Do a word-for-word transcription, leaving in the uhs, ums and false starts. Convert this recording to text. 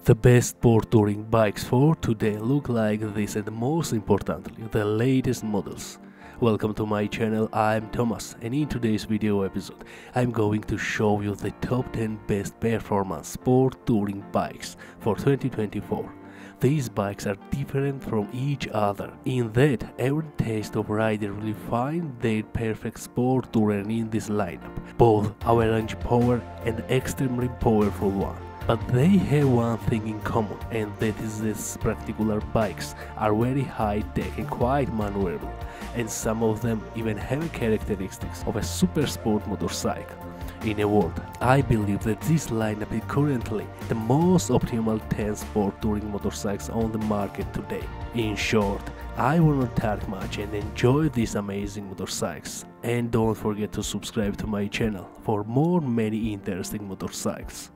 The best sport touring bikes for today look like this, and most importantly, the latest models. Welcome to my channel, I'm Thomas, and in today's video episode I'm going to show you the top ten best performance sport touring bikes for twenty twenty-four. These bikes are different from each other, in that every taste of rider will find their perfect sport tourer in this lineup, both avalanche power and extremely powerful one. But they have one thing in common, and that is these particular bikes are very high-tech and quite maneuverable, and some of them even have characteristics of a super sport motorcycle. In a word, I believe that this lineup is currently the most optimal ten sport touring motorcycles on the market today. In short, I will not talk much and enjoy these amazing motorcycles. And don't forget to subscribe to my channel for more many interesting motorcycles.